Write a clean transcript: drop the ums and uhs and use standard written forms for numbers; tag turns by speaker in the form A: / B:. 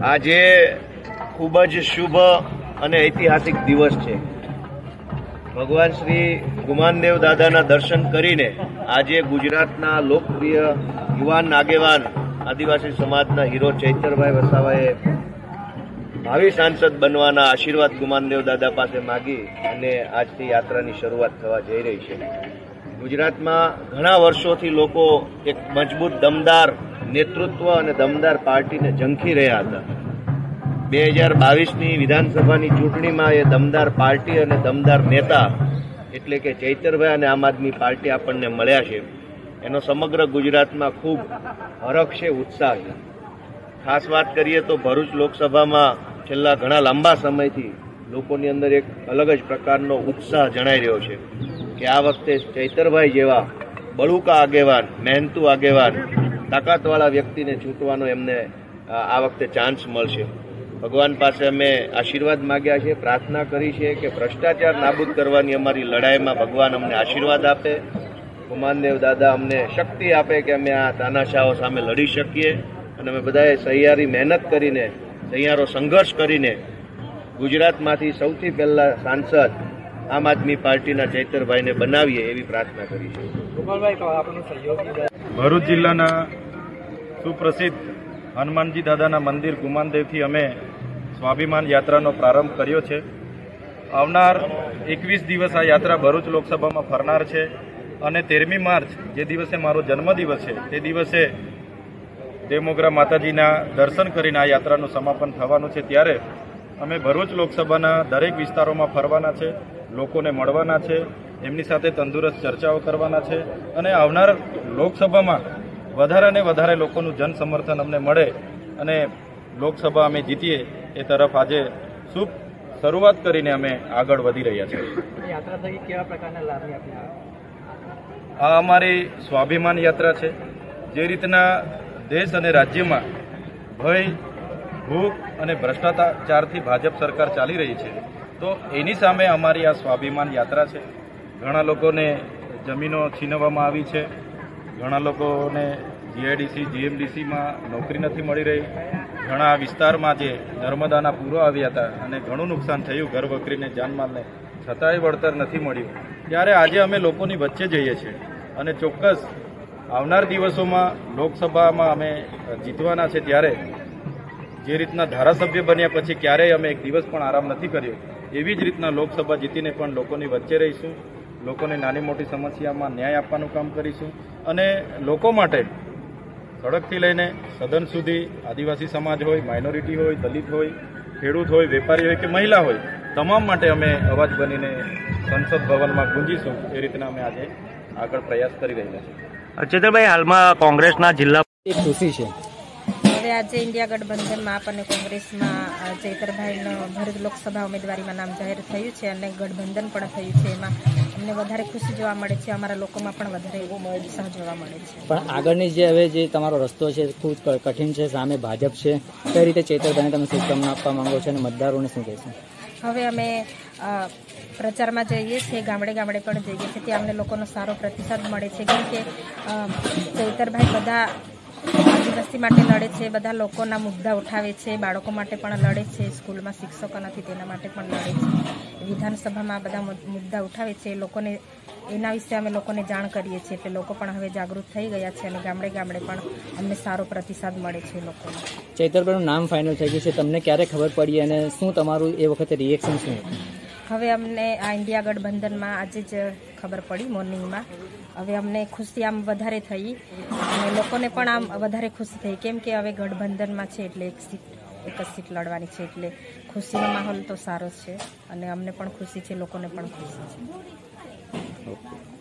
A: આજે ખૂબ જ શુભ અને ઐતિહાસિક દિવસ છે। ભગવાન શ્રી ગુમાનદેવ દાદાના દર્શન કરીને આજે ગુજરાતના લોકપ્રિય યુવાન આગેવાન આદિવાસી સમાજના હીરો ચૈતરભાઈ વસાવાએ ભાવિ સાંસદ બનવાના આશીર્વાદ ગુમાનદેવ દાદા પાસે માગી અને આજથી યાત્રાની શરૂઆત થવા જઈ રહી છે। ગુજરાતમાં ઘણા વર્ષોથી લોકો એક મજબૂત દમદાર નેતૃત્વ અને દમદાર પાર્ટીને ઝંખી રહ્યા હતા। 2022ની વિધાનસભાની ચૂંટણીમાં એ દમદાર પાર્ટી અને દમદાર નેતા એટલે કે ચૈતરભાઈ અને આમ આદમી પાર્ટી આપણને મળ્યા છે। એનો સમગ્ર ગુજરાતમાં ખૂબ હરખ છે, ઉત્સાહ છે। ખાસ વાત કરીએ તો ભરૂચ લોકસભામાં છેલ્લા ઘણા લાંબા સમયથી લોકોની અંદર એક અલગ જ પ્રકારનો ઉત્સાહ જણાઈ રહ્યો છે કે આ વખતે ચૈતરભાઈ જેવા બળુકા આગેવાન, મહેનતુ આગેવાન, તાકાતવાળા વ્યક્તિને ચૂંટવાનો એમને આ વખતે ચાન્સ મળશે। ભગવાન પાસે અમે આશીર્વાદ માગ્યા છે, પ્રાર્થના કરી છે કે ભ્રષ્ટાચાર નાબૂદ કરવાની અમારી લડાઈમાં ભગવાન અમને આશીર્વાદ આપે, ગુમાનદેવ દાદા અમને શક્તિ આપે કે અમે આ તાનાશાહો સામે લડી શકીએ અને અમે બધાએ સહિયારી મહેનત કરીને, સહિયારો સંઘર્ષ કરીને ગુજરાતમાંથી સૌથી પહેલા સાંસદ આમ આદમી પાર્ટીના ચૈતરભાઈને બનાવીએ એવી પ્રાર્થના કરી છે।
B: ભરૂચ જિલ્લાના સુપ્રસિદ્ધ હનુમાનજી દાદાના મંદિર ગુમાનદેવથી અમે સ્વાભિમાન યાત્રાનો પ્રારંભ કર્યો છે। આવનાર 21 દિવસ આ યાત્રા ભરૂચ લોકસભામાં ફરનાર છે અને 13મી માર્ચ જે દિવસે મારો જન્મદિવસ છે તે દિવસે દેવમોગરા માતાજીના દર્શન કરીને આ યાત્રાનું સમાપન થવાનું છે। ત્યારે અમે ભરૂચ લોકસભાના દરેક વિસ્તારોમાં ફરવાના છે, લોકોને મળવાના છે, એમની સાથે તંદુરસ્ત ચર્ચાઓ કરવાના છે અને આવનાર લોકસભામાં વધારે ને વધારે લોકોનું જન સમર્થન અમને મળે અને લોકસભા અમે જીતીએ એ તરફ આજે શુભ શરૂઆત કરીને અમે આગળ વધી રહ્યા છીએ। આ અમારી સ્વાભિમાન યાત્રા છે। જે રીતના દેશ અને રાજ્યમાં ભય, ભૂખ અને ભ્રષ્ટાચારથી ભાજપ સરકાર ચાલી રહી છે તો એની સામે અમારી આ સ્વાભિમાન યાત્રા છે। ઘણા લોકોને જમીનો છીનવવામાં આવી છે, ઘણા લોકોને જીઆઈડીસી, જીએમડીસીમાં નોકરી નથી મળી રહી, ઘણા વિસ્તારમાં જે નર્મદાના પૂરો આવ્યા હતા અને ઘણું નુકસાન થયું ઘર વકરીને, જાનમાલને, છતાંય વળતર નથી મળ્યું। ત્યારે આજે અમે લોકોની વચ્ચે જઈએ છીએ અને ચોક્કસ આવનાર દિવસોમાં લોકસભામાં અમે જીતવાના છે। ત્યારે જે રીતના ધારાસભ્ય બન્યા પછી ક્યારેય અમે એક દિવસ પણ આરામ નથી કર્યો, એવી જ રીતના લોકસભા જીતીને પણ લોકોની વચ્ચે રહીશું, લોકોને નાની મોટી સમસ્યામાં ન્યાય આપવાનું કામ કરીશું અને લોકો માટે સડકથી લઈને સદન સુધી આદિવાસી સમાજ હોય, માઇનોરિટી હોય, દલિત હોય, ખેડૂત હોય, વેપારી હોય કે મહિલા હોય, તમામ માટે અમે અવાજ બનીને સંસદ ભવનમાં ગુંજીશું। એ રીતના અમે આજે આગળ પ્રયાસ કરી રહ્યા છીએ।
C: ચૈતરભાઈ, હાલમાં કોંગ્રેસના જિલ્લા
D: ખુશી છે
E: હવે આજે ઇન્ડિયા ગઠબંધનમાં આપ અને કોંગ્રેસમાં ચૈતરભાઈનું ભરૂચ લોકસભા ઉમેદવારીમાં નામ જાહેર થયું છે અને ગઠબંધન પણ થયું છે। એમાં અમને વધારે ખુશી જોવા મળે છે, અમારા લોકોમાં પણ વધારે ઉત્સાહ જોવા મળે છે।
D: પણ આગળની જે હવે જે તમારો રસ્તો છે ખૂબ કઠિન છે, સામે ભાજપ છે, કઈ રીતે ચૈતરભાઈને તમે શુભકામના આપવા માંગો છો અને મતદારોને શું કહેશો?
E: હવે અમે પ્રચારમાં જઈએ છીએ, ગામડે ગામડે પણ જઈએ છીએ, ત્યાં અમને લોકોનો સારો પ્રતિસાદ મળે છે કેમ કે ચૈતરભાઈ બધા આદિવાસી માટે લડે છે, બધા લોકોના મુદ્દા ઉઠાવે છે, બાળકો માટે પણ લડે છે, સ્કૂલમાં શિક્ષકો નથી તેના માટે પણ લડે છે, વિધાનસભામાં બધા મુદ્દા ઉઠાવે છે, લોકોને એના વિશે અમે લોકોને જાણ કરીએ છીએ એટલે લોકો પણ હવે જાગૃત થઈ ગયા છે અને ગામડે ગામડે પણ અમને સારો પ્રતિસાદ મળે છે લોકોને।
D: ચૈતરભાઈનું નામ ફાઇનલ થઈ ગયું છે, તમને ક્યારે ખબર પડી અને શું તમારું એ વખતે રિએક્શન શું હતું?
E: હવે અમને આ ઇન્ડિયા ગઠબંધનમાં આજે જ ખબર પડી મોર્નિંગમાં। હવે અમને ખુશી આમ વધારે થઈ અને લોકોને પણ આમ વધારે ખુશી થઈ કેમ કે હવે ગઠબંધનમાં છે એટલે એક જ સીટ લડવાની છે એટલે ખુશીનો માહોલ તો સારો છે અને અમને પણ ખુશી છે, લોકોને પણ ખુશી છે।